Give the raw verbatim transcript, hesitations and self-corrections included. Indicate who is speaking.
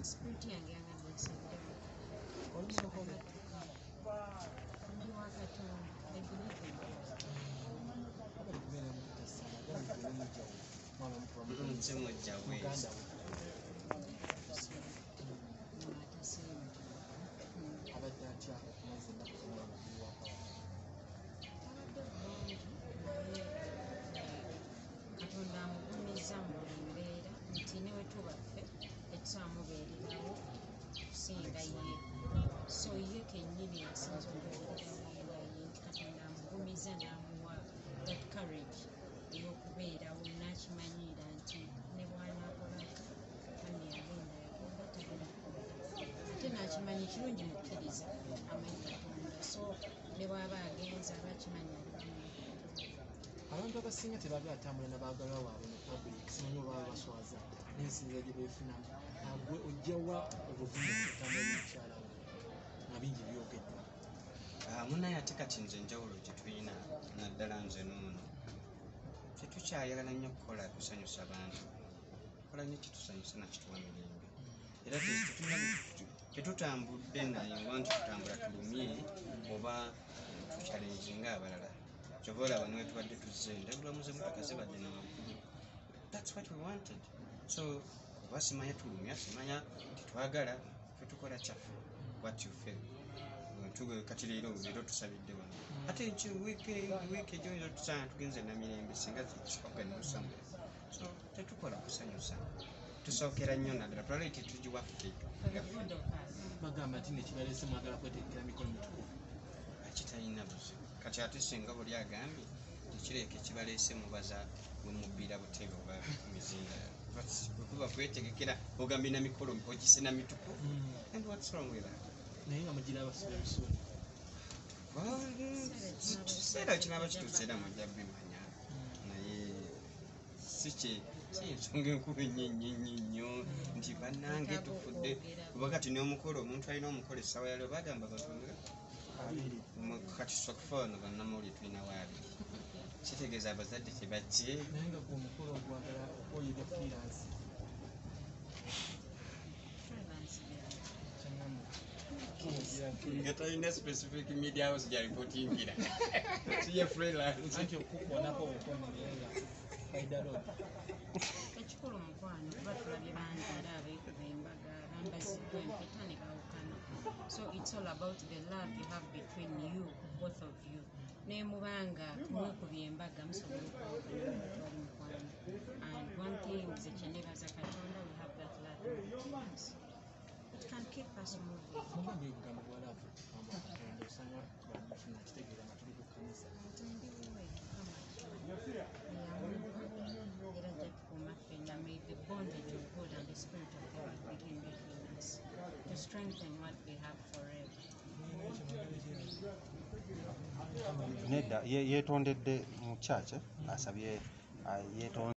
Speaker 1: spirit yange yangadde nseddewo ndi wakatonda I believe in God. Katonda amugumiza mu buli mbeera nti ne we tuba ffe tetutamubeererawo kusinga ye, so ye kennyini asinza okubeererawo ye nti Katonda amugumiza n'amuwa that courage ey'okubeerawo n'akimanyiira nti ne bw'anaakolaka manne yagenda yagenda tagenda kukolera ate n'akimanyi kirungi mukkiriza amanyi Katonda, so ne bw'aba agenza aba akimanyi aliwamu.
Speaker 2: Abantu abasinga tebaba atambula n'abaagalwa waabwe mu public, simanyi oba baswaza n'ensinza gye beefunamu. Ntabwo ojjawa obuvumu okutambula n'omukyala we nga bingi byogeddwa.
Speaker 3: Munaye ate kati nze enjawulo gye tulina naddala nze n'ono tetukyayagala nnyo kukola kusanyusa bantu, kola nnyo kitusanyusa na kituwa mirembe era tetutambudde naye wanti tutambula tulumye oba tukyalenzinga abalala. Kyova olaba ne tubadde tuzze ndabulamuze mmotoka zibadde na waggulu. That's what we wanted. So kuba simanya tulumya, simanya titwagala ffe tukola kyaffe what you feel. Kati leero leero tusabidde wano ate wiiki ejjo oyinza tusanga tugenze Namirembe singa zikiswaganimusamu, so tetukola kusanyusa, tusookera nnyo naddala twala eti tugiwaffe
Speaker 2: bagamba nti nekibaleese mwagala kweteekera mikono mitukuvu
Speaker 3: kitalina buzibu. Kati ate singa buli agambye tekireeka ekibaleese mubaza bwemubbira butebe oba mizinga kuba kwetegekera ogambye na mikolo ogise na mitukuvu. And what's wrong with that?
Speaker 2: naye nga mugira abasula busula
Speaker 3: kiseera kinaaba kituuse era mujja bimanya naye si ensonga enkulu ennyo ennyo ennyo nnyo nti bannange tufudde kuba kati n'omukolo omuntu alina omukolo essaawa yaleo bagamba batonga kati sokfoono bannamawulire tulina waabiri kitegeeza abazadde tebajje
Speaker 2: naye nga gwe omukolo ogwagala okwoyera freelance
Speaker 3: nga talina specific media house gya reportingira siye freelance
Speaker 2: anti okukuonako obukono naye nga faidalod
Speaker 1: ekikulu mukwano kuba tulabye bangi era abeekuba embaga bambaziddwa empeta ne bawukana, so it's all about the love you have between you, both of you. Ne mubanga mwekubye embaga musobola okwawukana n'omuntu ali mukwano, and one thing nze kye neebaza Katonda, we have that love between us. It can keep us moving.
Speaker 2: mugambye ebigambo bwalaavu kugamba Katonda osanga bamufuna kitegeeza nga tuli ku kkanisa
Speaker 1: Nze ndi wuwe Mukama akimanyi eyamumpa era ajja tukuuma ffenna. May the bondage of God and the Spirit of God begin between us to strengthen what we have forever.
Speaker 4: Nedda yeetondedde mu church asabye yeetonde